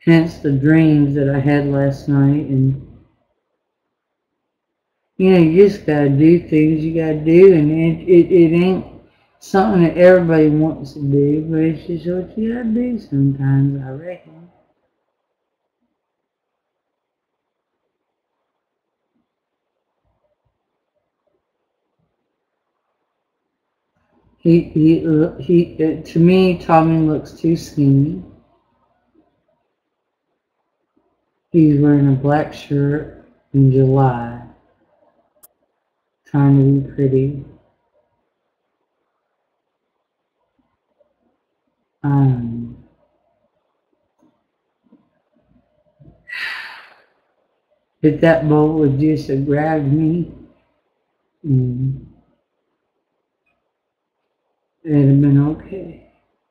Hence the dreams that I had last night. And you know, you just gotta do things you gotta do, and it ain't something that everybody wants to do, but it's just what you gotta do sometimes, I reckon. To me, Tommy looks too skinny. He's wearing a black shirt in July, trying to be pretty. If that boat would just have grabbed me, mm, it'd have been okay.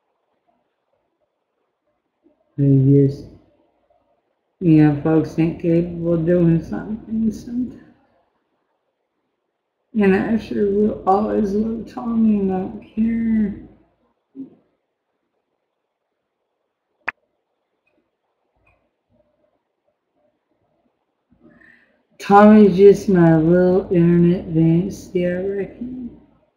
They just, you know, folks ain't capable of doing something sometimes. And I sure will always love Tommy and don't care. Tommy's just my little internet fantasy, I reckon.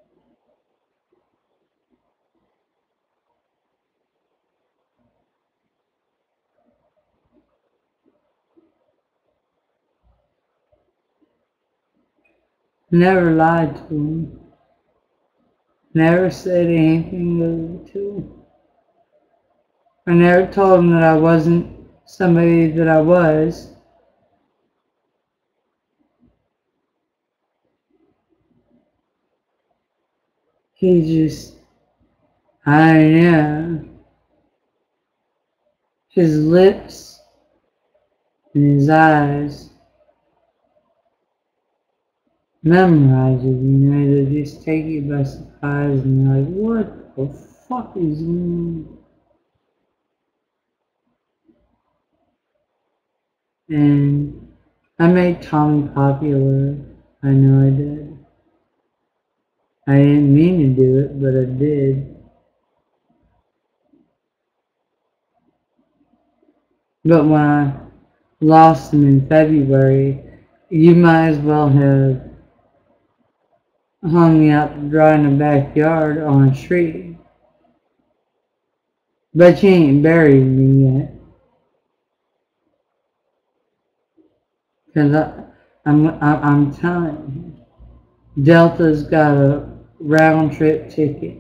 Never lied to him. Never said anything rude to him. I never told him that I wasn't somebody that I was. He just, I don't know. His lips and his eyes memorize it, you know, they just take you by surprise and you're like, what the fuck is going on? And I made Tommy popular. I know I did. I didn't mean to do it, but I did. But when I lost him in February, you might as well have hung me out to dry in the backyard on a tree. But you ain't buried me yet. Because I'm telling you, Delta's got a round trip ticket.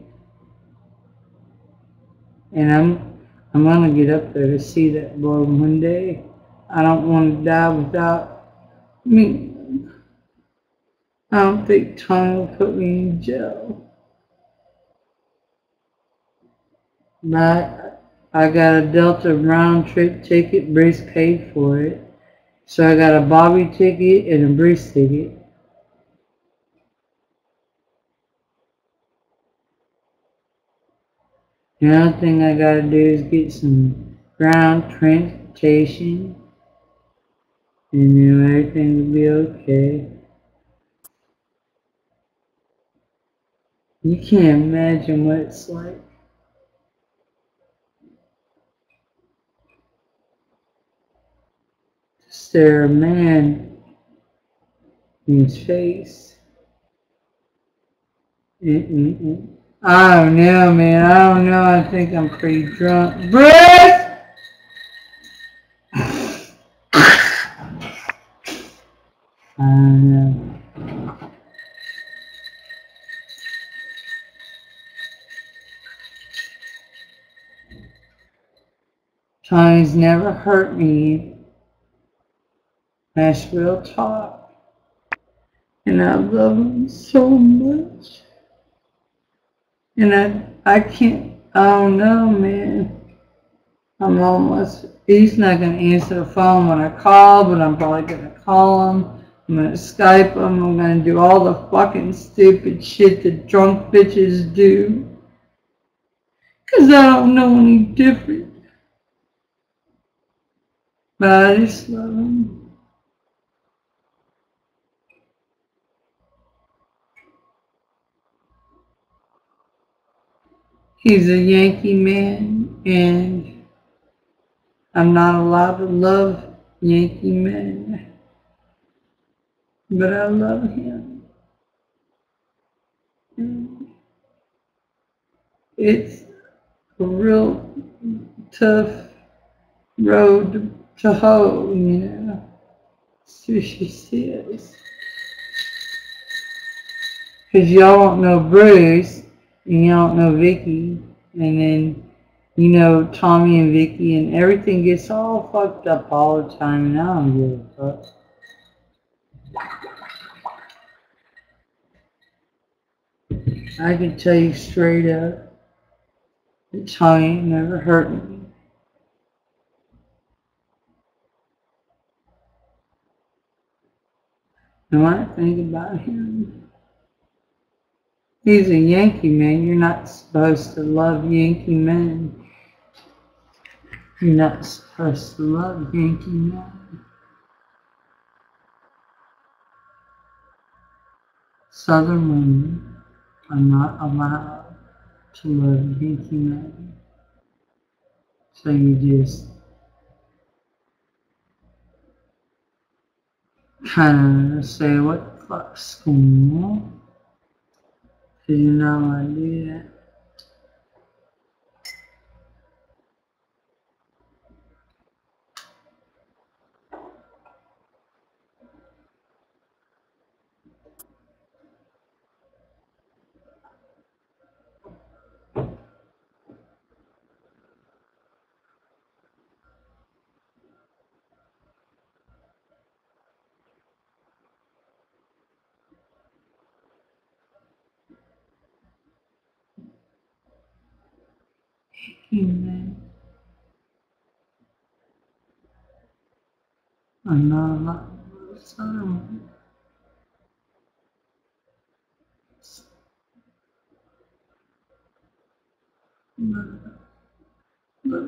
And I'm gonna get up there to see that boy one day. I don't want to die without me. I don't think Tom will put me in jail. But I got a Delta round trip ticket. Bruce paid for it. So I got a Bobby ticket and a Bruce ticket. The only thing I gotta do is get some ground transportation, and then everything will be okay. You can't imagine what it's like to stare a man in his face. I don't know, man. I don't know. I think I'm pretty drunk. Bruce! I don't know. Tommy's never hurt me. That's real talk. And I love him so much. And I can't, I don't know, man. He's not going to answer the phone when I call, but I'm probably going to call him. I'm going to Skype him. I'm going to do all the fucking stupid shit that drunk bitches do. Because I don't know any different. But I just love him. He's a Yankee man, and I'm not allowed to love Yankee men, but I love him. It's a real tough road to hoe, you know. So she says. Because y'all don't know Bruce, and y'all don't know Vicky, and then you know Tommy and Vicky, and everything gets all fucked up all the time, and I don't give a fuck. I can tell you straight up that Tommy ain't never hurt me. And when I think about him, he's a Yankee man. You're not supposed to love Yankee men. You're not supposed to love Yankee men. Southern women are not allowed to love Yankee men. So you just kind of say, what the fuck's going on? Because you know I do that. Yankee men are not allowed to love Southern women. But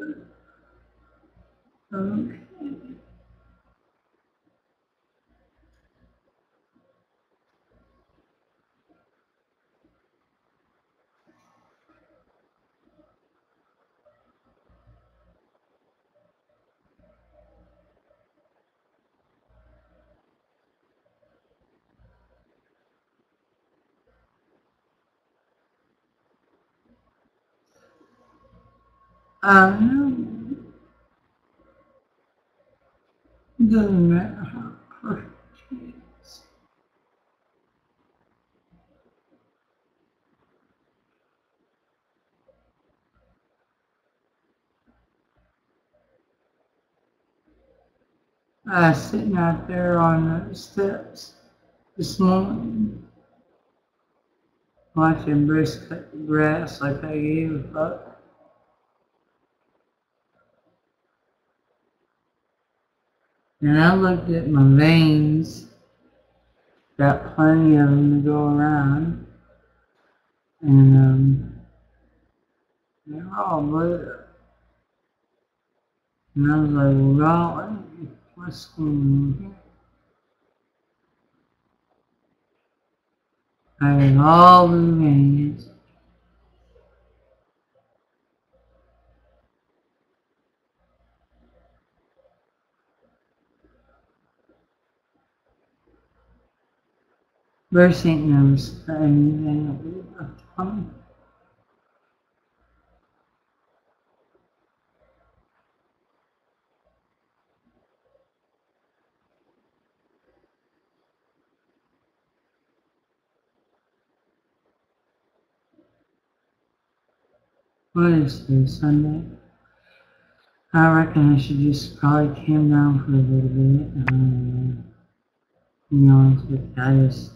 okay. I know. Doesn't matter how perfect she is. I was sitting out there on the steps this morning watching Bruce cut the grass like I gave a fuck. And I looked at my veins, got plenty of them to go around, and they're all blue. And I was like, well, golly, what's going on here? I had all the veins. Bruce ain't never said anything about Tommy. What is this, Sunday? I reckon I should just probably calm down for a little bit. To be honest with you, I just,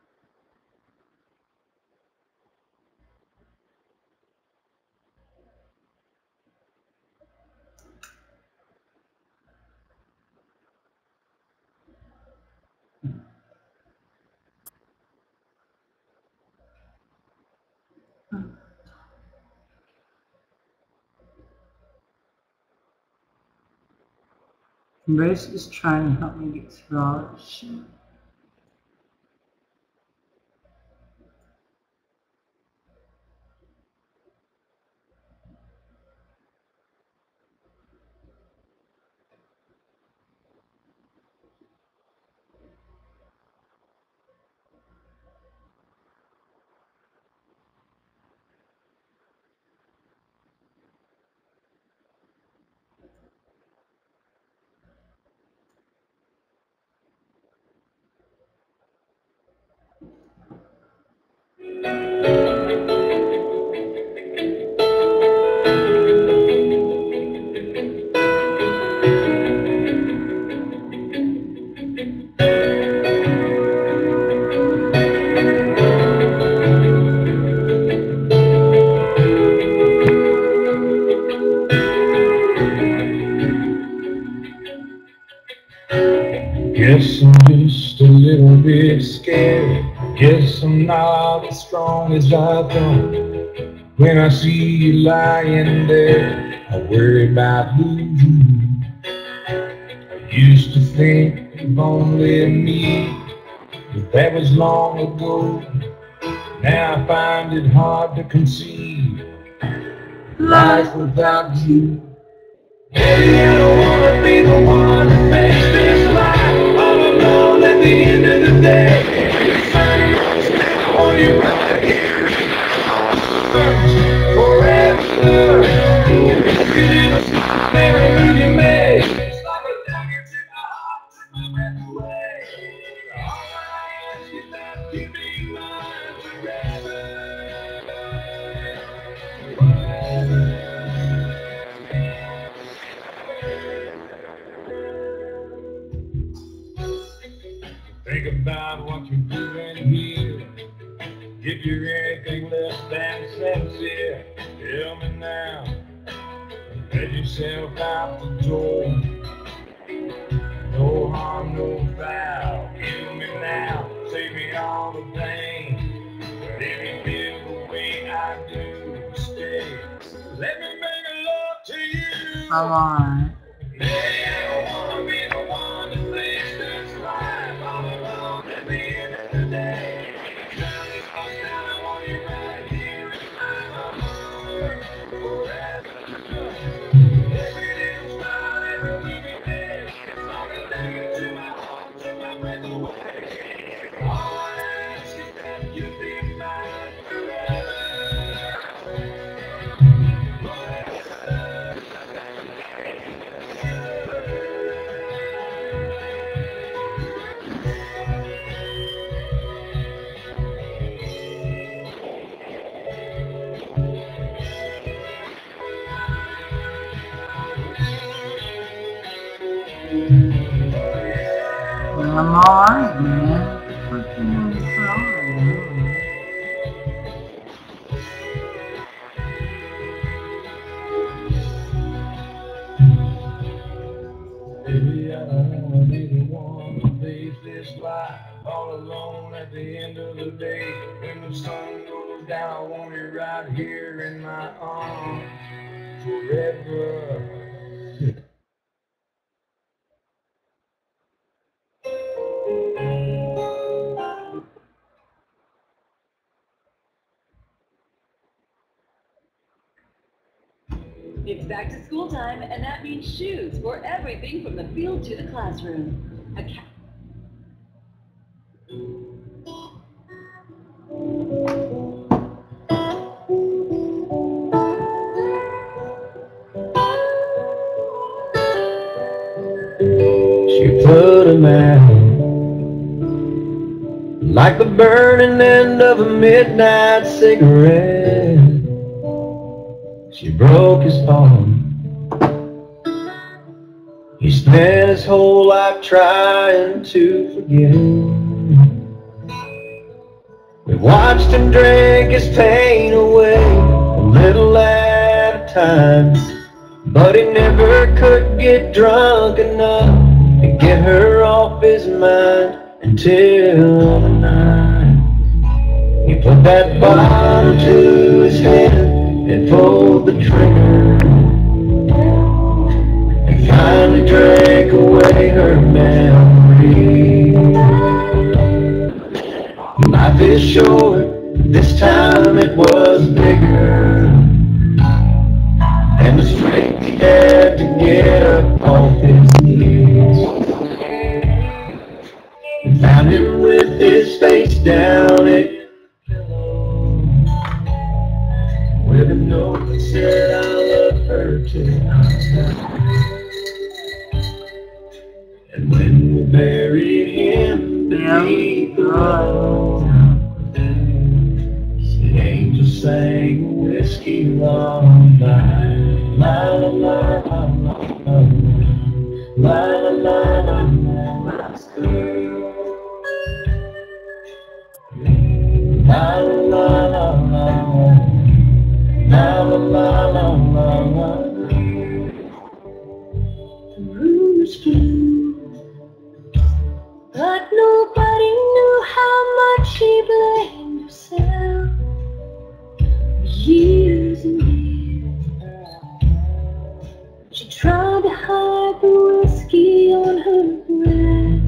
Bruce is trying to help me get through all this shit. Guess I'm just a little bit scared. Guess I'm not as strong as I thought. When I see you lying there, I worry about losing you. I used to think of only me, but that was long ago. Now I find it hard to conceive life without you. Baby, I don't wanna be the one that makes this life all alone at the end of the day. I want you right here forever. Marry you may. It's like a dagger to my heart, took my breath away. All I ask is that you be mine forever. Think about what you're doing here. If you're anything less than sincere, tell me now. Let yourself out the door. No harm, no foul. Kill me now, save me all the pain. But if you feel the way I do, stay. Let me make love to you. Come on. Maybe I don't wanna be the one that makes this life all alone at the end of the day. I want you right here in my heart forever. Every little smile, every movie day, it's like a dagger to my heart, took my breath away. All I ask is that you be mine forever. I'm alright, man. What you want to Baby, I don't wanna be the one to face this life all alone at the end of the day. When the sun goes down, I want you right here in my arms forever. It's back to school time, and that means shoes for everything from the field to the classroom. She put 'em out like the burning end of a midnight cigarette. She broke his heart. He spent his whole life trying to forget. We watched him drink his pain away, a little at a time. But he never could get drunk enough to get her off his mind until the night he put that bottle to his head and pulled the trigger, and finally drank away her memory. Life is short, this time it was bigger, and the strength he had to get up off his knees. We found him with his face down at with a note that said, I love her tonight. And when we buried him beneath the rose, the angel sang a whiskey lullaby. La la la la la la la la la la girl. La la la la la la la la la la. The room is full like the whiskey on her breath.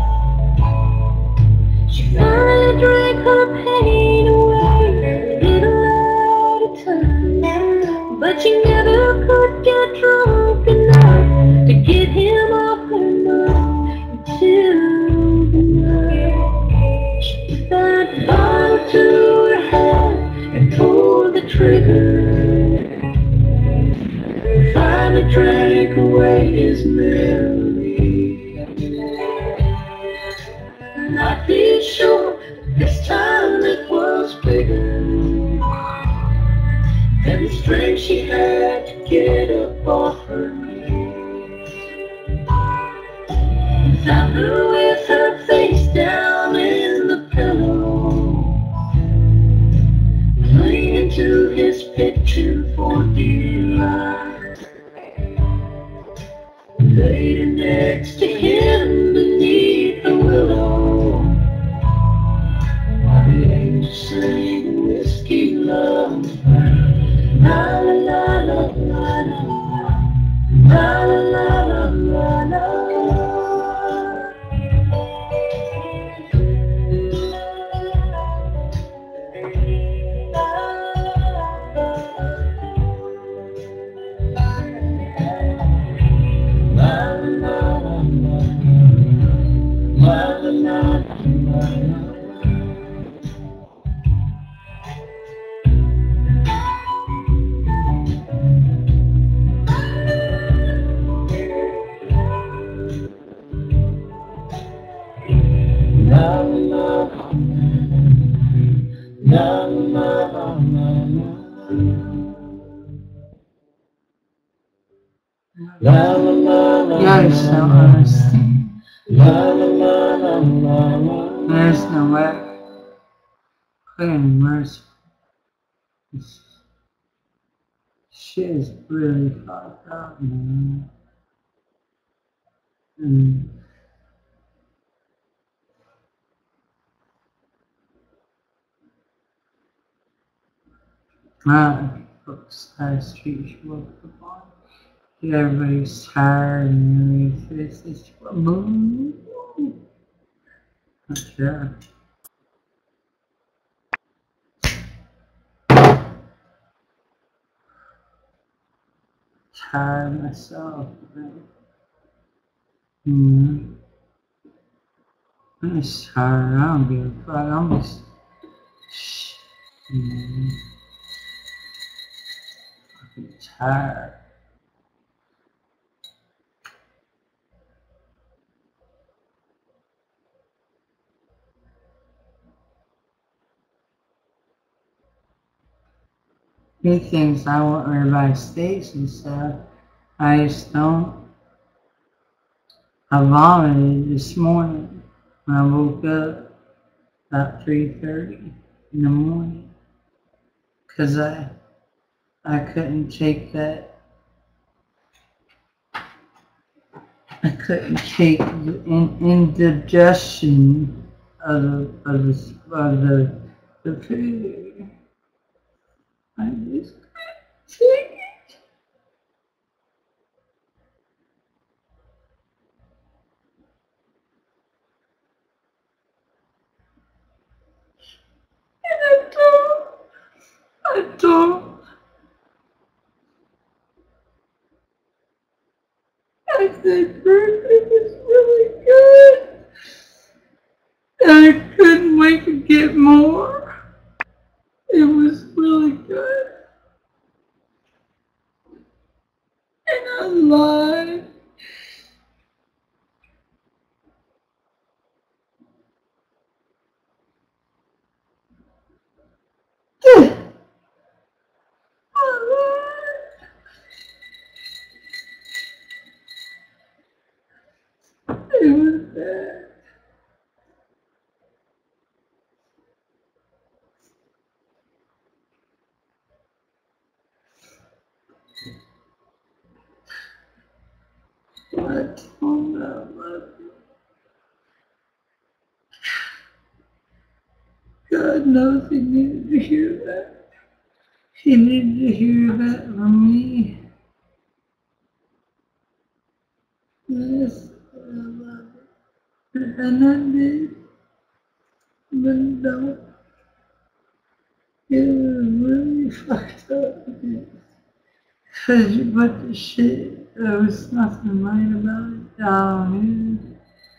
She finally drank her pain away, a little at a time. But she never could get drunk enough to get him off her mind until the night. She put that bottle to her head and pulled the trigger. Finally drank away his memory. Not be sure this time it was bigger than the strength she had to get up off her knees. Found her with her face down in the pillow, clinging to his picture for dear life. Laid next to him beneath the willow, while the angels sing whiskey lullaby. La la la la la la la la la la. You're so honesty. There's no way. Clean mercy. This shit is really fucked up, man. Folks, I street you up the bar. Everybody's tired and everybody's it's boom. Yeah. Tired myself, man. I'm just tired. I don't give a fuck. I'm just fucking tired. He thinks I want everybody states and stuff. I just don't. I vomited this morning when I woke up about 3:30 in the morning. Cause I couldn't take that. I couldn't take the indigestion of the food. I just couldn't take it. And I said, "Perfect was really good." And I couldn't wait to get more. It was really good. And I lied. It was bad. I told him I love you. God knows he needed to hear that. He needed to hear that from me. Yes, I love it. And I did, but don't. It was really fucked up. Because you put the shit, there was nothing right about it down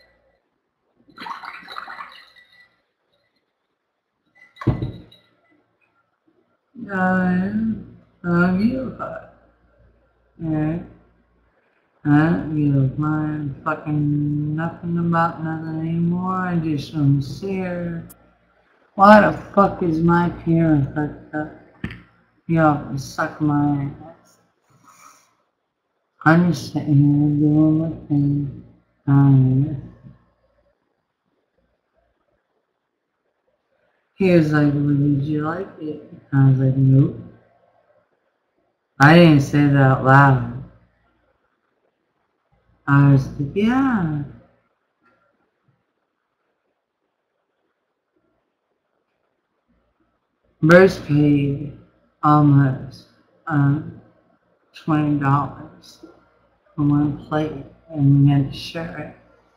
here. I don't give a fuck. Yeah. I don't give my fucking nothing about nothing anymore. I just don't see her. Why the fuck is my parent fucked up? You all can suck my ass. I'm just sitting here doing my thing. He was like, well, did you like it? I was like, nope. I didn't say that out loud. I was like, yeah. Bruce paid almost $20 for one plate, and we had to share it.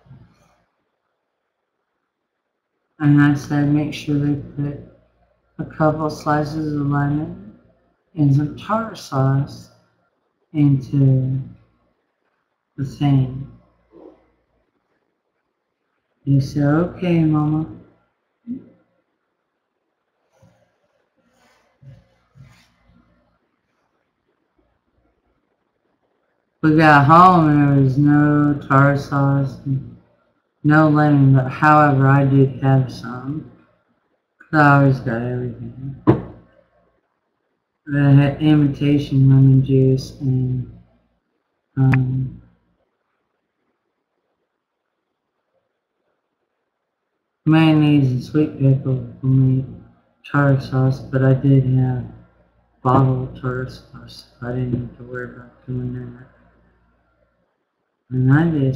And I said, make sure they put a couple slices of lemon and some tartar sauce into the thing. He said, okay, Mama. We got home and there was no tartar sauce, no lemon, but however, I did have some. I always got everything. I had imitation lemon juice and mayonnaise and sweet pickle for me tartar sauce, but I did have bottled tartar sauce. So I didn't have to worry about doing that. And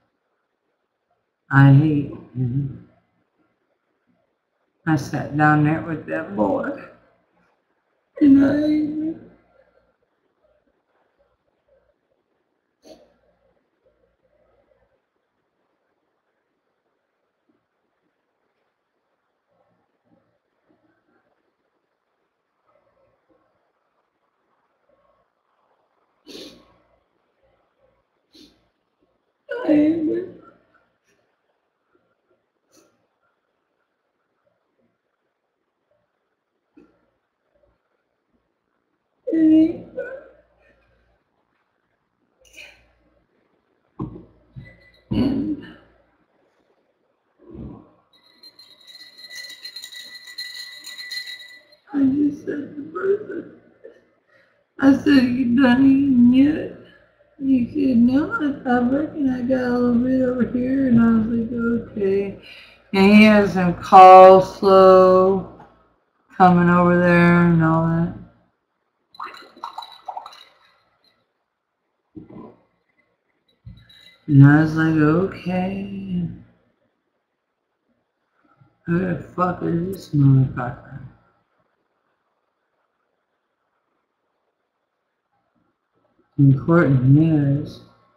I hate him. I sat down there with that boy, and I hate him. I hate him. And I just said to Bertha, I said, you done eating yet? He said, no, I reckon I got a little bit over here. And I was like, okay. And he has some coleslaw coming over there and all that. And I was like, okay. Who the fuck is this motherfucker? Important news.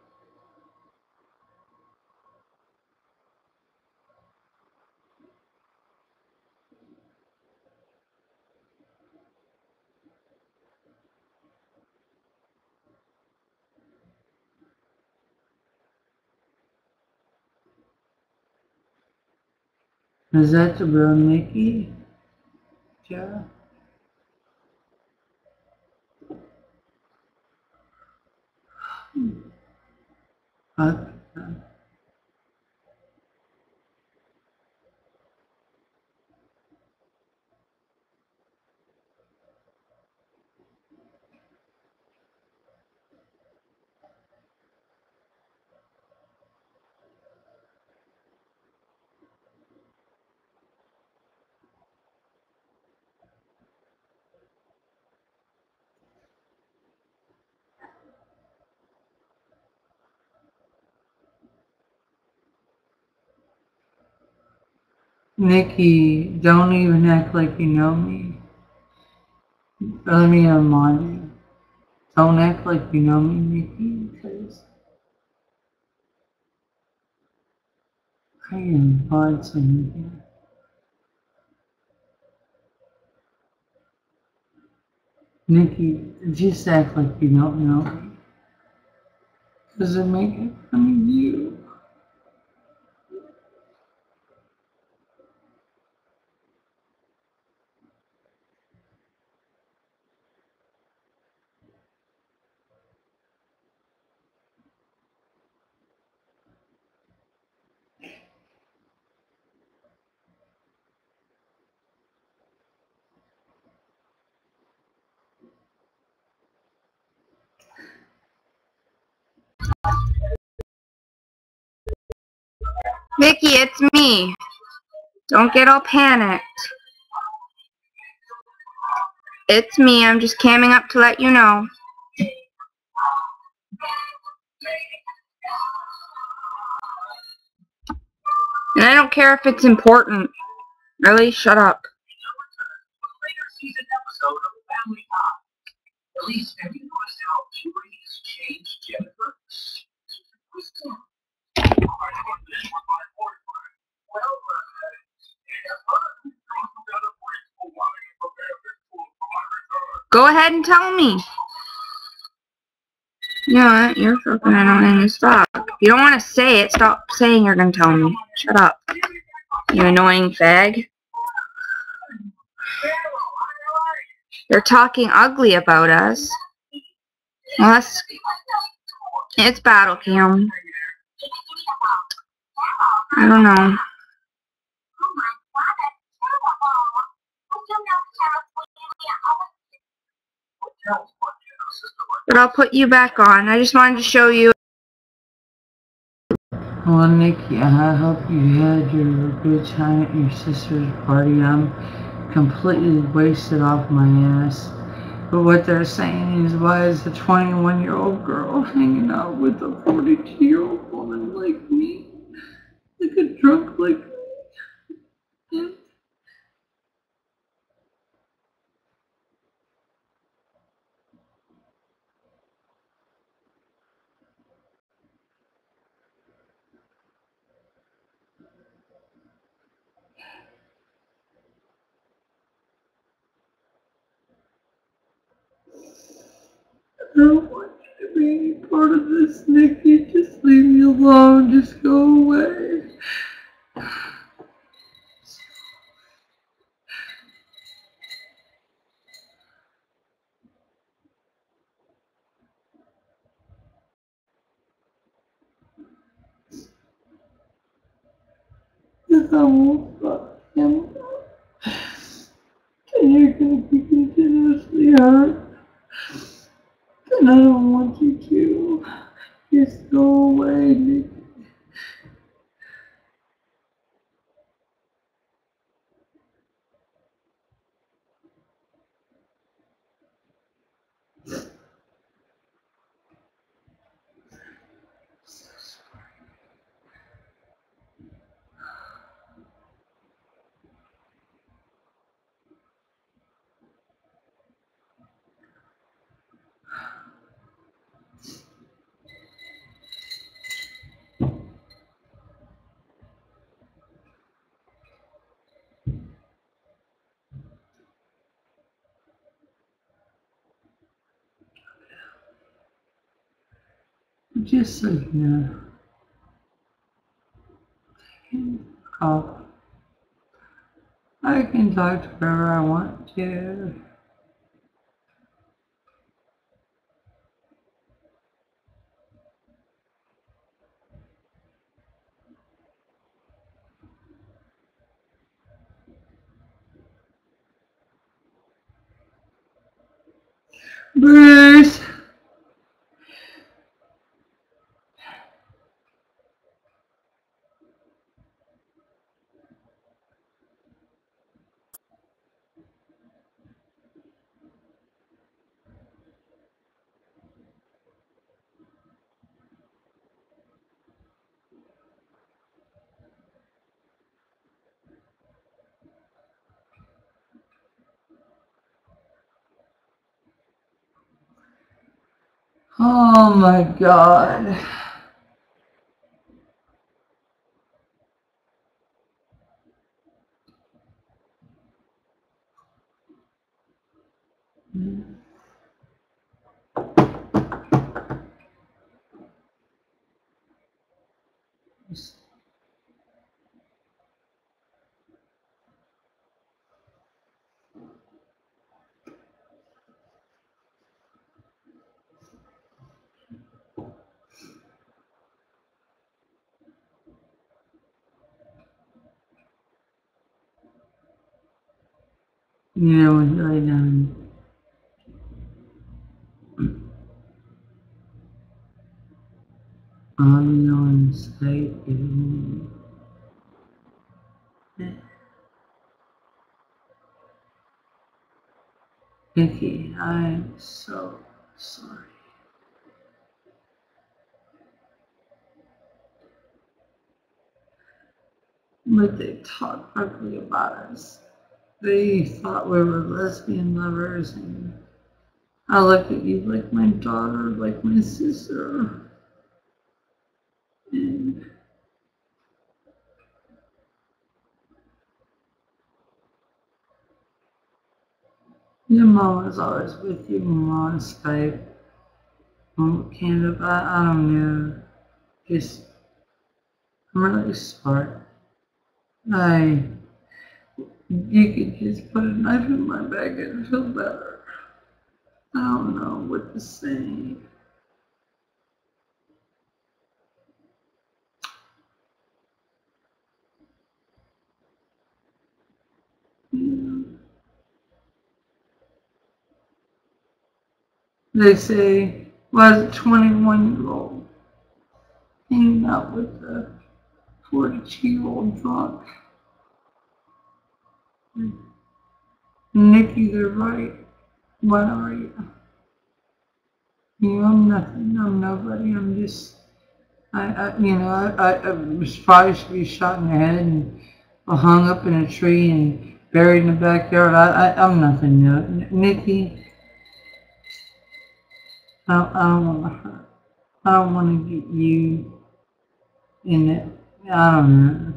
Is that the real Nikki? Joe? Fuck. Nikki, don't even act like you know me. Let me remind you. Don't act like you know me, Nikki, please. I can find some here. Nikki, just act like you don't know me. Because they're making fun of you. Vicky, it's me. Don't get all panicked. It's me. I'm just camming up to let you know. And I don't care if it's important. Really, shut up. Go ahead and tell me. You know what? You're fucking annoying as fuck. If you don't want to say it, stop saying you're gonna tell me. Shut up. You annoying fag. They're talking ugly about us. Well, it's battle cam. I don't know. But I'll put you back on. I just wanted to show you. Well, Nikki, I hope you had your good time at your sister's party. I'm completely wasted off my ass. But what they're saying is, why is a 21-year-old girl hanging out with a 42-year-old woman like me? Like a drunk like me? I don't want you to be any part of this, Nikki. Just leave me alone. Just go away. Because I won't fuck him. And you're gonna be continuously hurt. And I don't want you to. Just go away, Nikki. Just so you know, I can talk to whoever I want to. Bruce! Oh my God. You know, it's really done. All you know in the state is Nikki, I am so sorry. But they talked ugly about us. They thought we were lesbian lovers, and I look at you like my daughter, like my sister. And your mom was always with you, mom on Skype, on Canada. I don't know. Just, I'm really smart. You could just put a knife in my back and feel better. I don't know what to say. Yeah. They say, was a 21-year-old hanging out with a 42-year-old drunk? Nikki, they're right. What are you? You know, I'm nothing. I'm nobody. I'm just, I was probably should be shot in the head and hung up in a tree and buried in the backyard. I'm nothing. No. Nikki, I don't want to hurt. I don't want to get you in it. I don't know.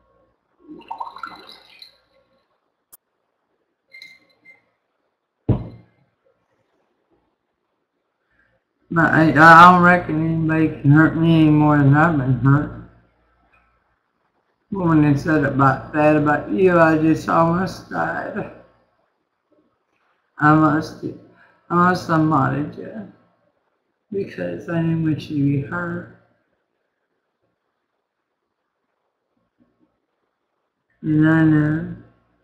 But I don't reckon anybody can hurt me any more than I've been hurt. But when they said about that about you, I just almost died. I must have modded you because I didn't want you to be hurt. And I know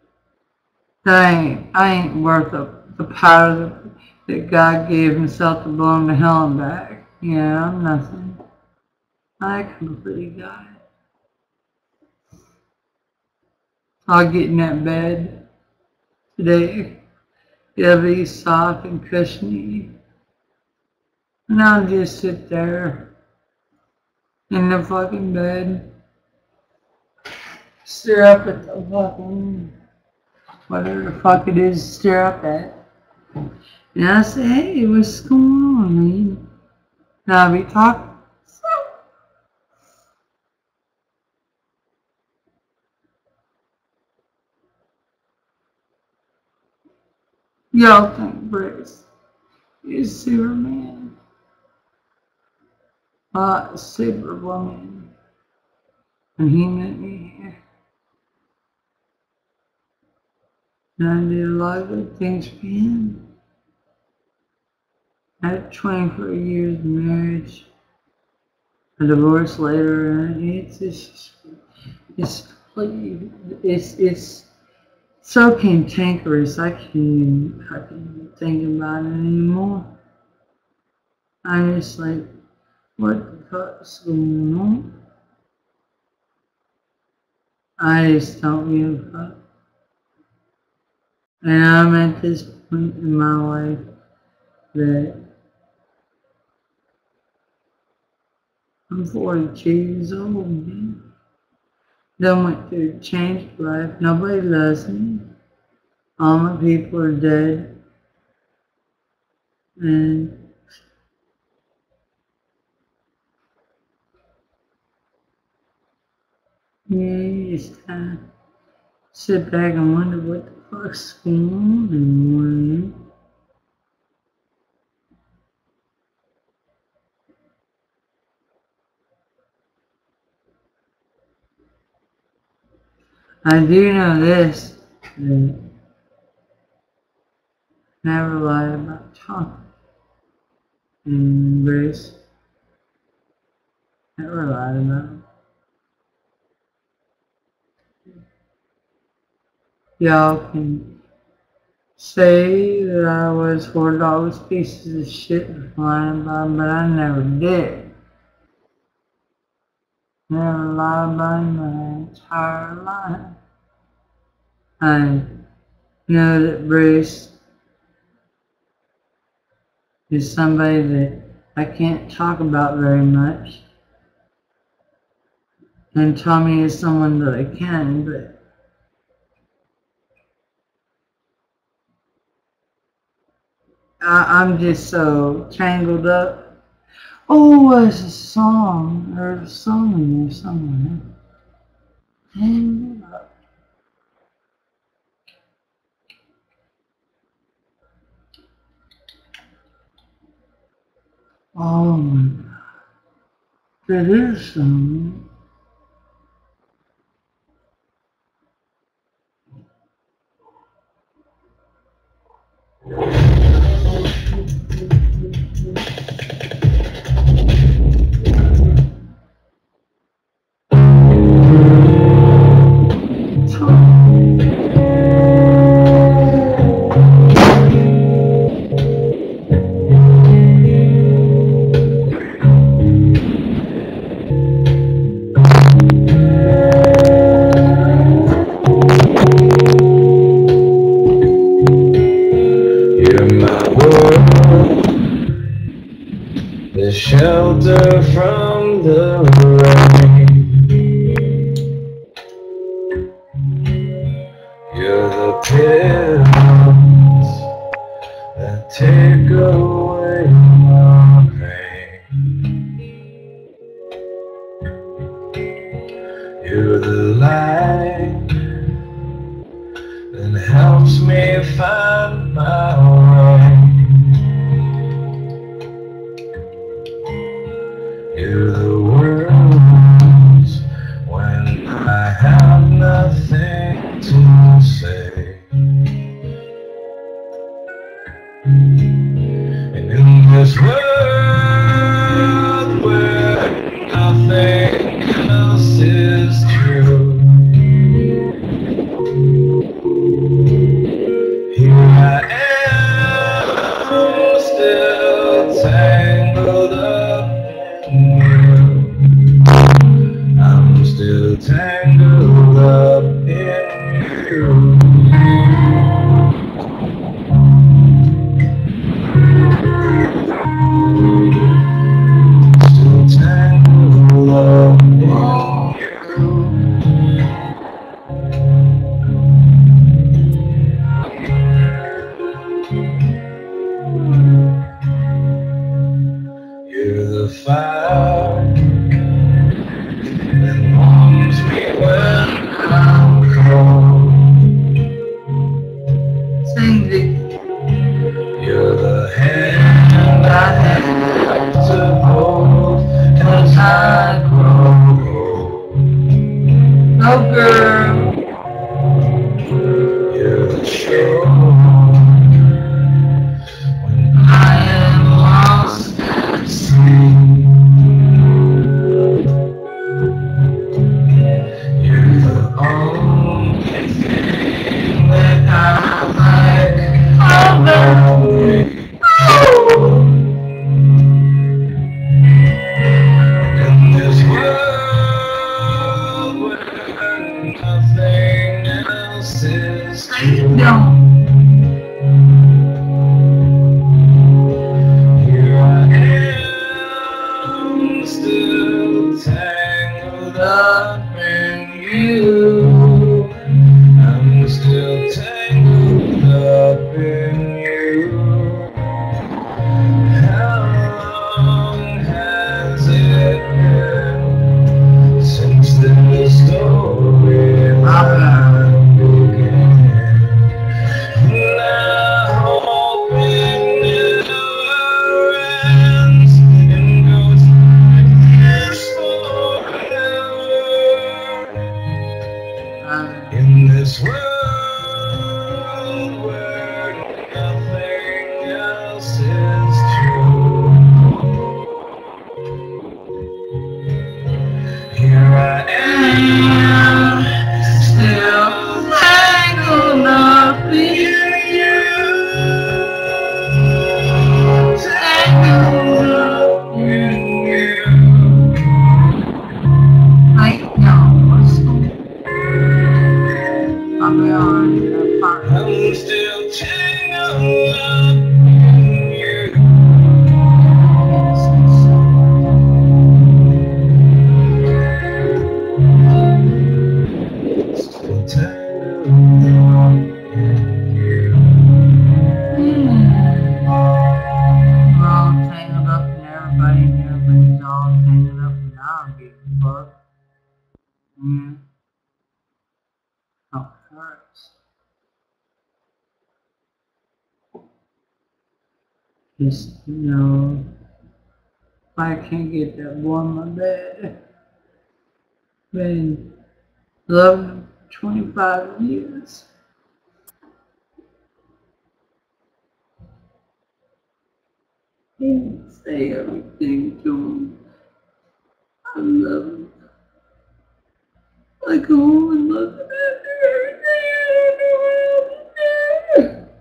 that I ain't worth the power that God gave himself to blow him to hell and back. Yeah, I'm nothing. I completely died. I'll get in that bed today. It'll be soft and cushiony. And I'll just sit there in the fucking bed, stare up at the fucking, whatever the fuck it is, stare up at. And I say, hey, what's going on, man? And I'll be talking. Y'all think Brace is Superman. Superwoman. And he met me here. And I did a lot of good things for him. I had 24 years of marriage. A divorce later, and it's completely, it's so cantankerous, I can't even fucking think about it anymore. I'm just like, what the fuck's going on? I just don't give a fuck. And I'm at this point in my life that I'm 42 years old, man. Done went through a changed life. Nobody loves me. All my people are dead. And yeah, you just kind of sit back and wonder what the fuck's going on anymore. I do know this, that never lie about talking. And Grace never lied about it. Y'all can say that I was hoarded all those pieces of shit lying by, but I never did. Never lied by my entire life. I know that Bruce is somebody that I can't talk about very much. And Tommy is someone that I can, but I'm just so tangled up. Oh, there's a song. There's a song in there somewhere. Tangled up. Oh my God. There is some. The shelter from the rain. You're the pills that take away my pain. You're the light that helps me find my way. You're the words when I have nothing to say. And in this world where nothing else is true, here I am, still tangled up. I'm still tangled up in you. Still tangled up in you. You're the fire that warms me when I'm cold. Sing it. You're the hand I have to hold as I grow old. Oh, girl. You're the shore when I am lost at sea. You're the only thing that I like about me. In this world where nothing else is true, here I am, still tangled up in you. I'm still tangled up in you. How long has it been since this story began? And I hope it never ends and goes like this forever. hang it up and I don't give a fuck. Oh, it hurts. Just, you know, I can't get that boy in my bed. Been loving him 25 years. And say everything to him. I love him. Like a woman loves him after everything. I don't know what else to do.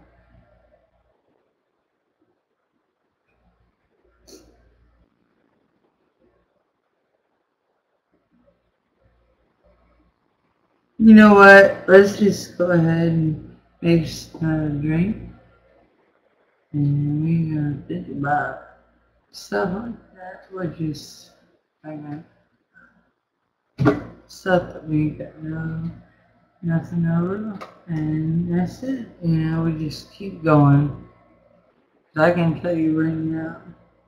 You know what? Let's just go ahead and make another drink. And we're gonna think about stuff like that. We're just like stuff that we got nothing over. And that's it. You know, we just keep going. 'Cause I can tell you right now,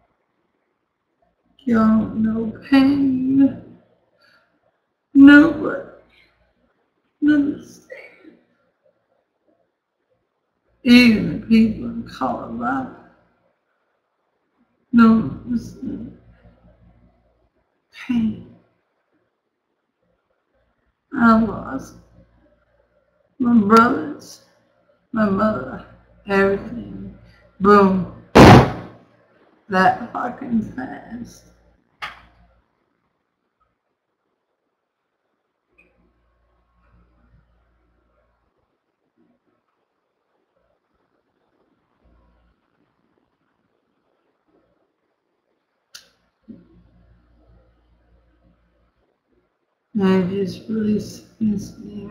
you don't know pain. Nobody understand. Even the people in Colorado don't understand pain. I lost my brothers, my mother, everything. Boom. That fucking fast. I just really miss me.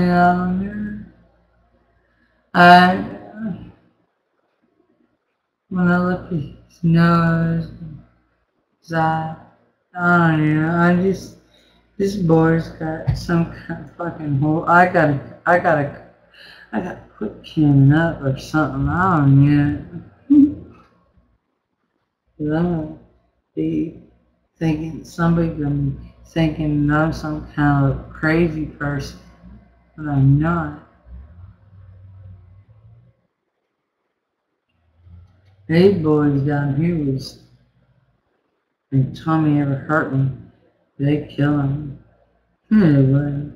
When I look at his nose, his eye, I don't know, this boy's got some kind of fucking hole. I gotta quit canning up or something. I don't know. 'Cause I'm gonna be thinking somebody gonna be thinking I'm some kind of crazy person, but I'm not. These boys down here was, if Tommy ever hurt me, they kill him. Anyway.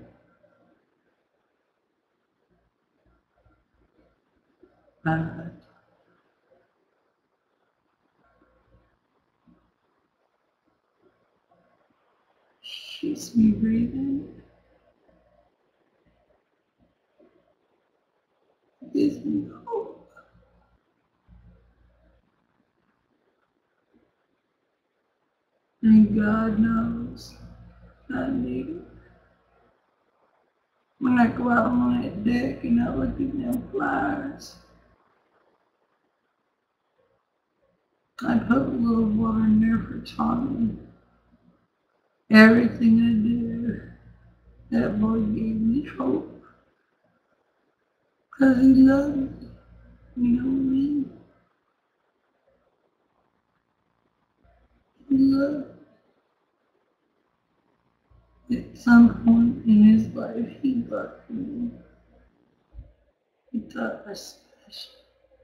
Keeps me breathing. Gives me hope. And God knows I need it. When I go out on that deck and I look at them flowers, I put a little water in there for Tommy. Everything I do, that boy gave me hope. 'Cause he loved me. You know what I mean? He loved me. At some point in his life, he loved me. He thought I was special.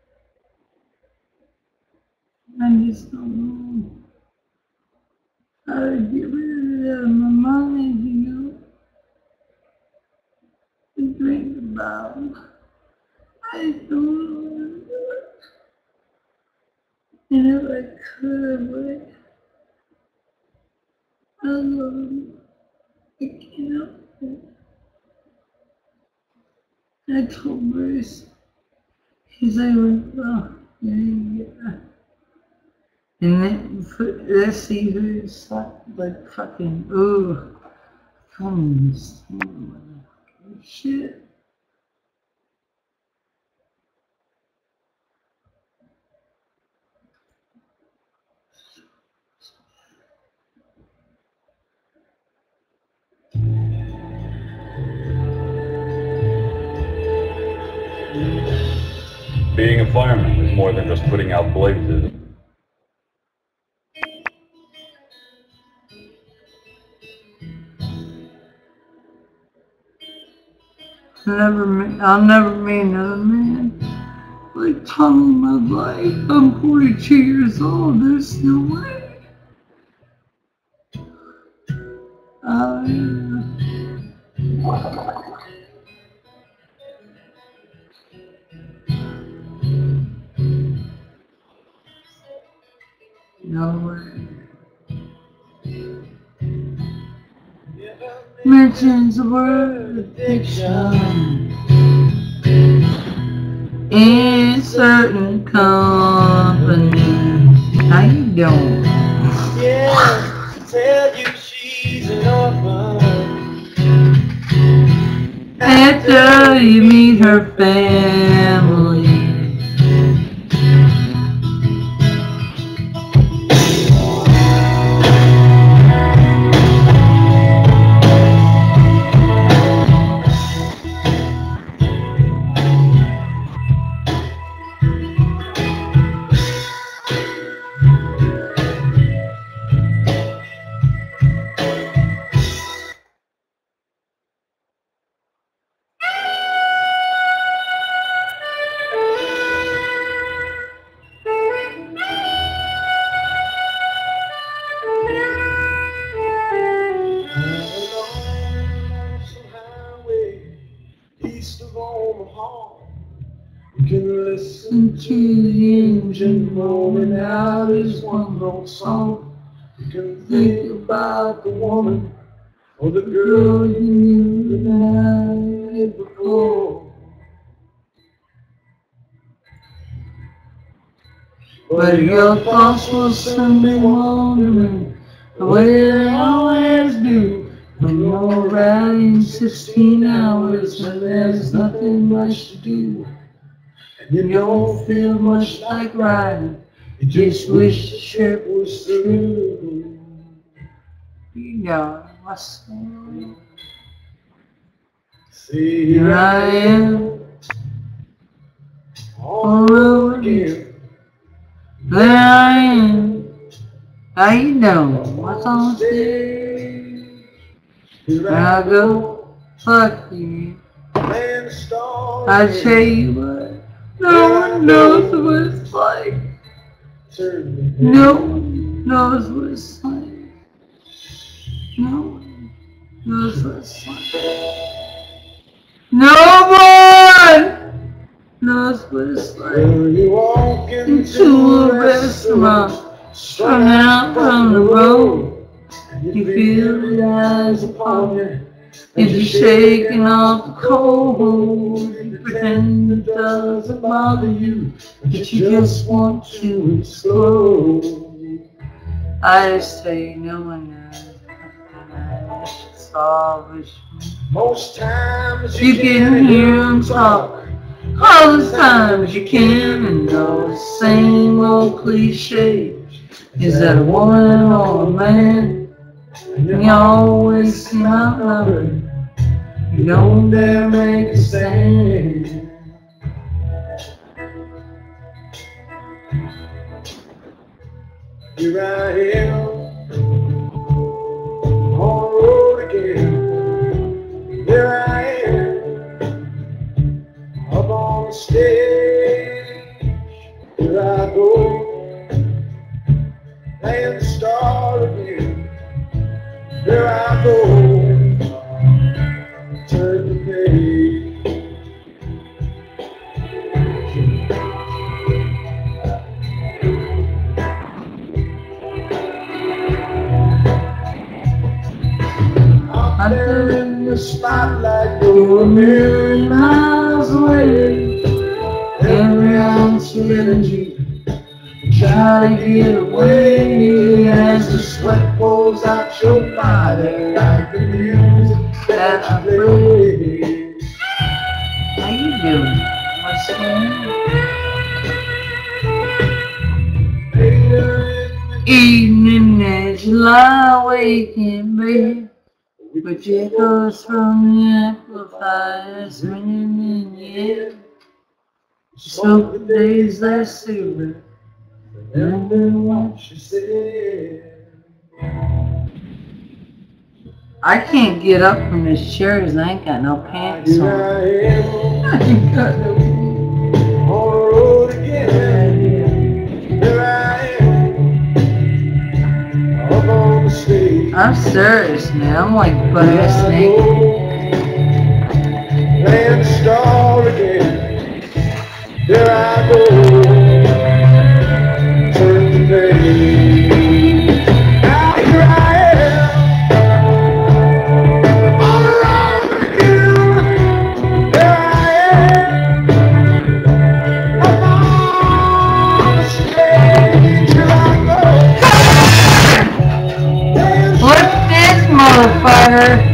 I just don't know how to get rid of that in my mind, you know? To drink about him. I don't know. And if I could, I would. I love him. I can't help it. I told Bruce, he's like, oh, yeah. And then, let's see who's like fucking, ooh, come on, shit. Being a fireman is more than just putting out blazes. I'll never meet another man like Tommy in my life. I'm 42 years old. There's no way. No way. Mentions the word addiction in certain company. How you doing? Yeah, tell you she's an orphan. After you meet her family. East of Omaha, you can listen to the engine rolling out his one note song. You can think about the woman or the girl you knew the night before. But your thoughts will soon be wandering the way they always do. When you're riding 16 hours and there's nothing much to do, and you don't feel much like riding, you just wish the trip was through. You know, what's going on? See, here I am, on the road again. There I am. How you doing? What's on stage? Here When I go, fuck you. man, the stars I tell you what, no one knows what it's like. turn the No one knows what it's like. No one knows what it's like. No one knows what it's like. When you walk Into a restaurant, strung out from the road. You feel the eyes upon you, and you're shaking off the cold. You pretend it doesn't bother you, but you just want to explode. I just tell you, no one knows. It's always most times you can hear them talk all the time as you can, and know the same old cliche is that a woman or a man. And you always seem outnumbered. You don't dare make a stand. Here I am, on the road again. There I am, up on the stage. Here I go, playing the star again. There I go, turn the page. Out there in the spotlight, you're a million miles away. Every ounce of energy, try to get away as the sweat pours out your body like the music that I play. How you doing? What's going on? Evening as you lie awake in bed, but echoes from the amplifiers ringing in your ear. So the days that silver, remember what she said. I can't get up from this chair because I ain't got no pants Here on. I am I ain't got no on the road again. Here I am up on the stage. I'm serious, man. I'm like butt ass naked. Playing the star again. Here I go. Turn the page. Now here I am on the road again. Here I am up on the stage. Here I go. Look this motherfucker.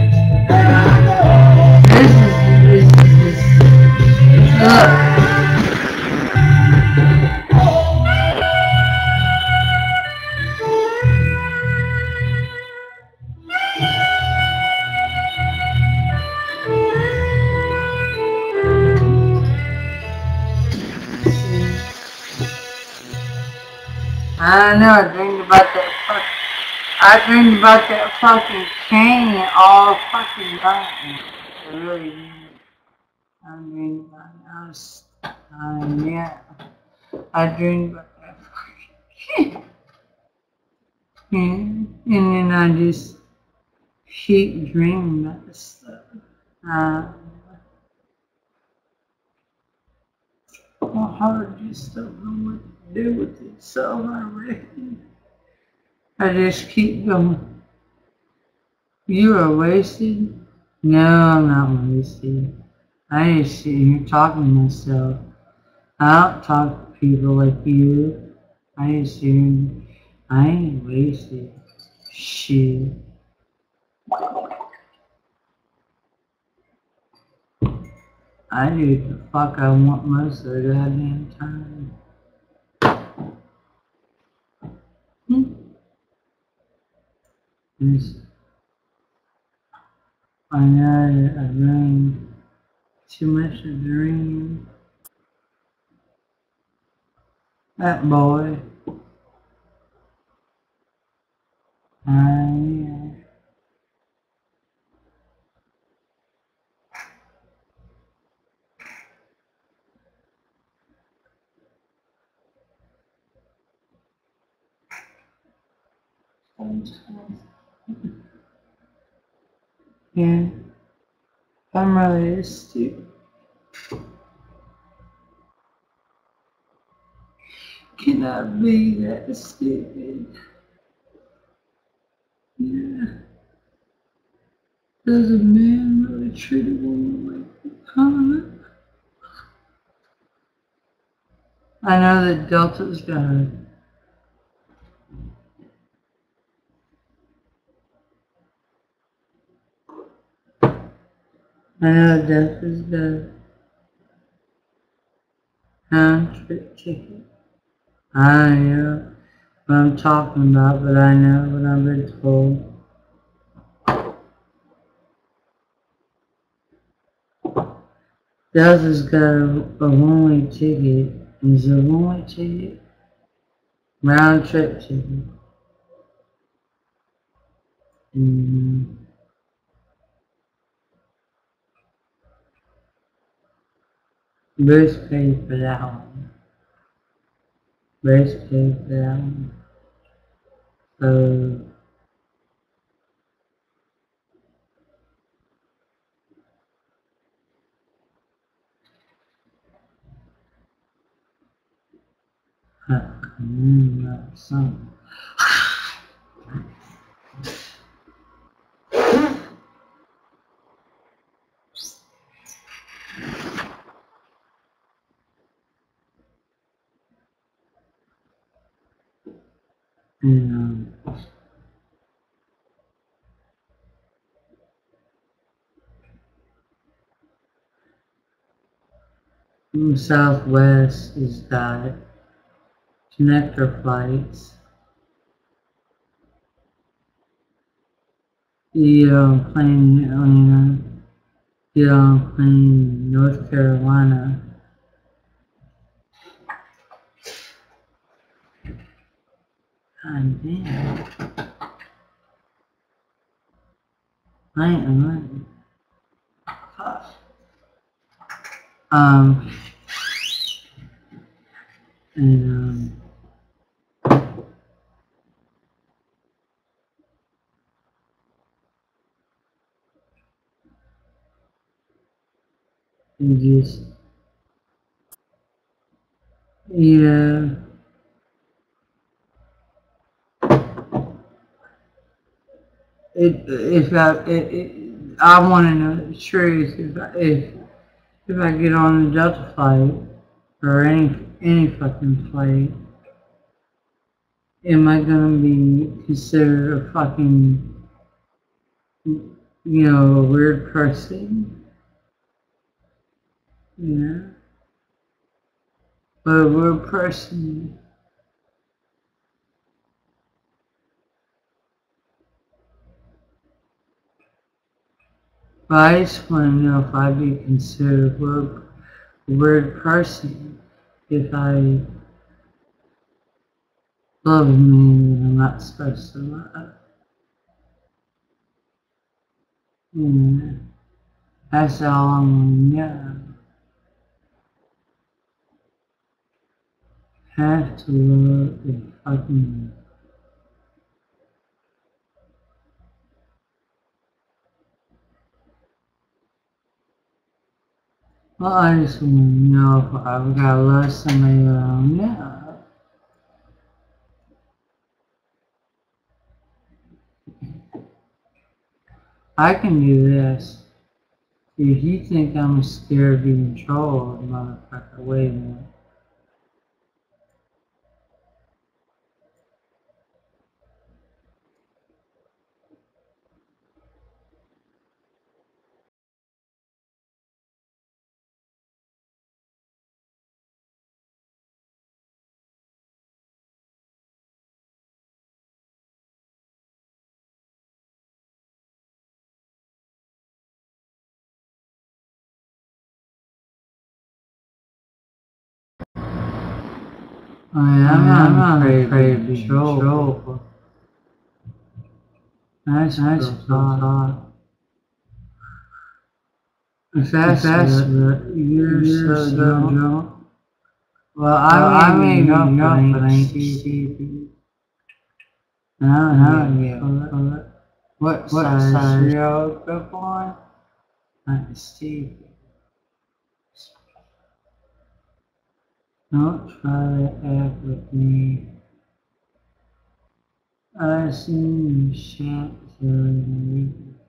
This is look. I don't know, I dreamed about that fucking cane all fucking night. I really did. I dreamed about it. Yeah. I dreamed about that fucking cane. And then I just keep dreaming about this stuff. My heart just don't know what to do with it, so I reckon I just keep going. You are wasted? No, I'm not wasted. I just sit here talking to myself. I don't talk to people like you. I just sit here. I ain't wasted. Shit. I do what the fuck I want most of the goddamn time. I know I dream too much to dream. That boy. Yeah. Yeah. I'm really stupid. Can I be that stupid? Yeah. Does a man really treat a woman like that? Huh? I know that Delta's got I know Delta's got round trip ticket. I know what I'm talking about, but I know what I've been told. Delta's got a one-way ticket. Is it a one-way ticket? Round trip ticket. Bruce paid for that one. Bruce paid for that one. So, something. And, Southwest has got connector flights. You don't plane Atlanta. You don't plane North Carolina. God damn. I ain't. And you just, yeah. I want to know the truth. If I get on the Delta flight or any fucking flight, am I gonna be considered a fucking, a weird person? Yeah, but a weird person. But I just want to know if I'd be considered a weird person if I love a man that I'm not supposed to love. Yeah, that's all I want to know. Have to love the fucking. Well, I just want to know if I've got to love somebody that I don't know. I can do this. If you think I'm scared of being trolled, motherfucker, wait a minute. I'm not afraid of being trolled. That's thought. If that's what you're so drunk. Well, I may be drunk, but I ain't stupid. I don't give a fuck. What size y'all go on? I'm stupid. Don't try to act with me. I seen you shan't me.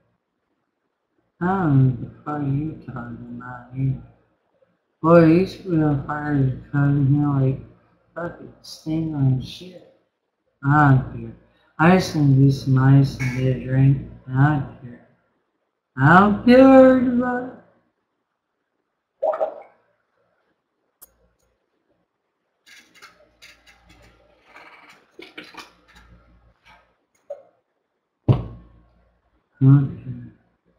I don't know what the fuck you talking about here. Boy, you used to be on fire because you like fucking sting on shit. I don't care. I just want to do some ice and get a drink. I don't care. I don't care about it. Okay.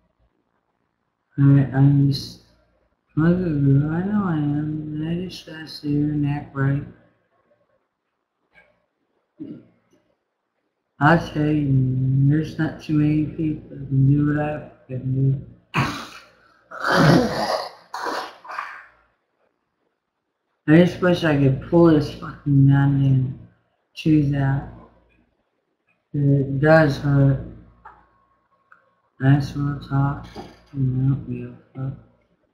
I just look at you. I know I am. And I just gotta see your neck right. I'll tell you, there's not too many people that can do what I can do. I just wish I could pull this fucking goddamn tooth out. It does hurt. That's real talk. You don't give a fuck.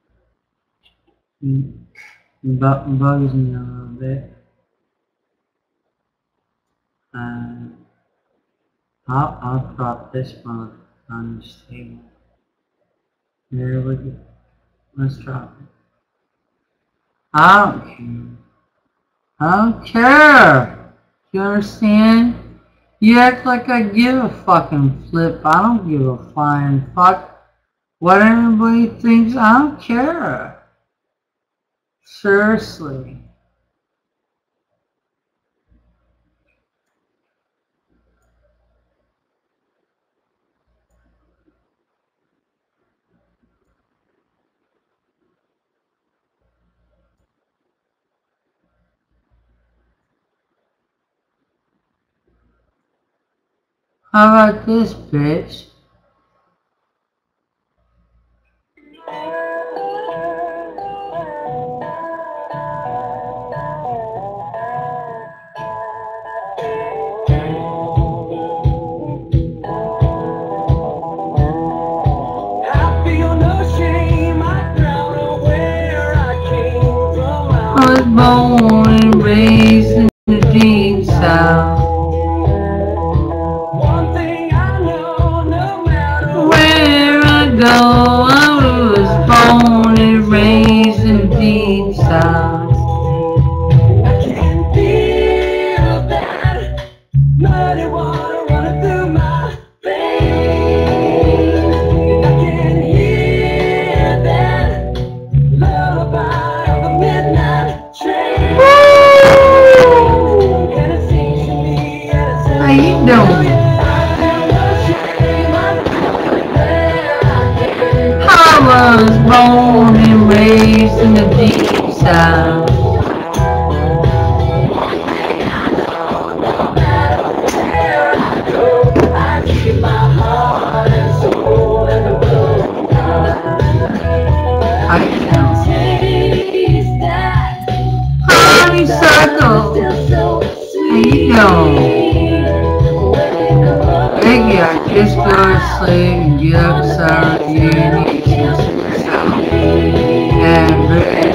It bugs me a little bit. I'll prop this one on this table. Here we go. Let's drop it. I don't care. I don't care. You understand? You act like I give a fucking flip. I don't give a flying fuck what anybody thinks. I don't care. Seriously. How about this, bitch? born and raised in the deep south. One thing I know, no matter Where I go, I was born and raised in the deep south. I can feel that muddy water running through my veins. I can hear that lullaby of a midnight train. And it seems to me that it's How you doing? I was born and raised in the deep south. Honeysuckle, how you doing? Baby, I just go to sleep and get up Saturday evening and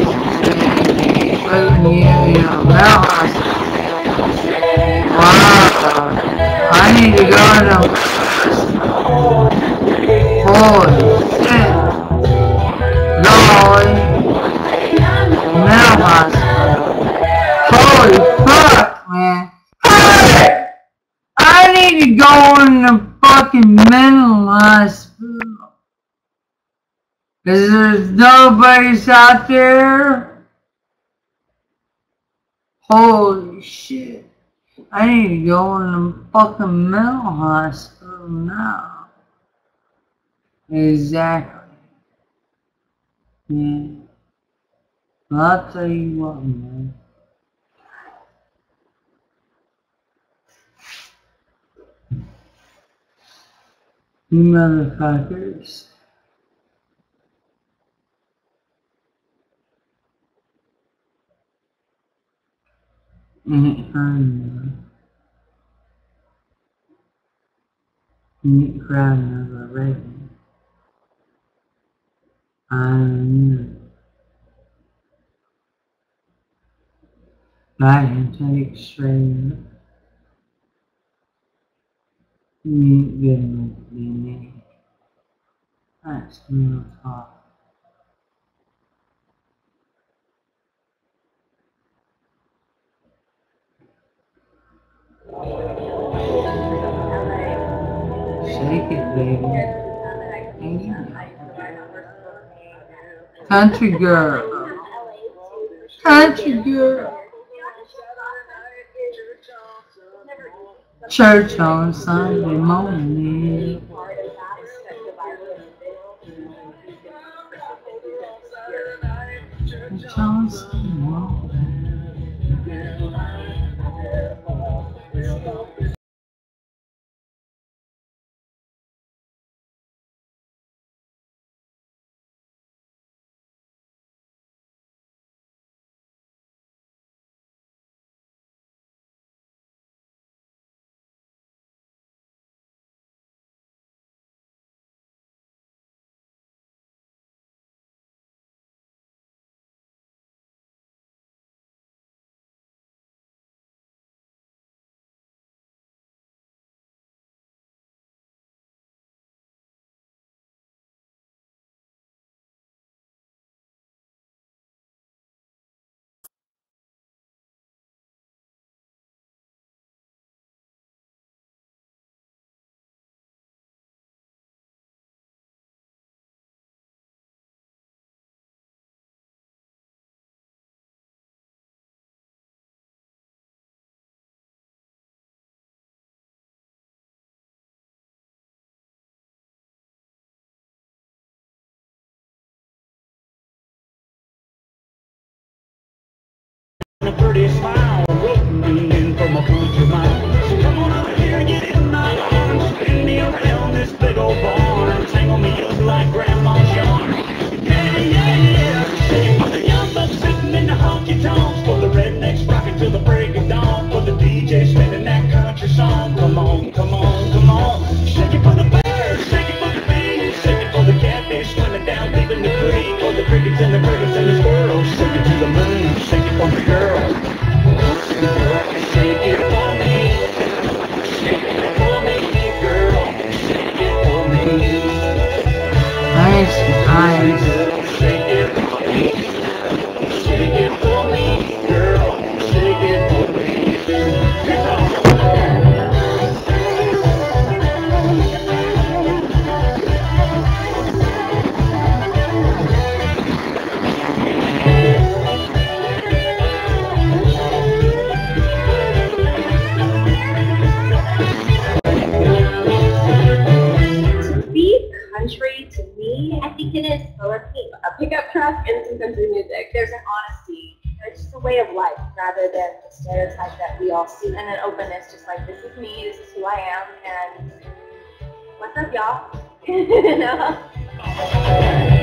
putting you in a mental hospital. Wow, I need to go to the holy shit. Lord, mental hospital. Holy fuck, man. Hey! I need to go in the fucking mental hospital. Cause there's nobody out there. Holy shit. I need to go in the fucking mental hospital now. Exactly. Yeah. Well, I'll tell you what, man. You motherfuckers. Ain't crying now. Ain't crying over Reagan. I know. I can take it straight up. You ain't good enough to be me. That's real talk. Shake it, baby. Country girl. Country girl. Church on Sunday morning. Church on Sunday morning. A pretty smile rolling in from a country mile. So come on over here and get in my arms. Spin me around this big old barn. Tangle me up like grandma's yarn. Yeah, yeah, yeah. Shake for the young bucks sitting in the honky tonks. For the rednecks rocking till the break of dawn. For the DJ spinning that country song. Come on, come on, come on. Shake it for the birds, shake it for the bees. Shake it for the catfish swimming down deep in the creek. For the crickets and the crickets and the squirrels. Shake it to the moon, shake it for the girls. Nice. Shake it for me, girl. Shake it for me. Country to me, I think it is a pickup truck and some country music. There's an honesty. It's just a way of life rather than the stereotype that we all see, and an openness, just like this is me, this is who I am, and what's up, y'all? You know?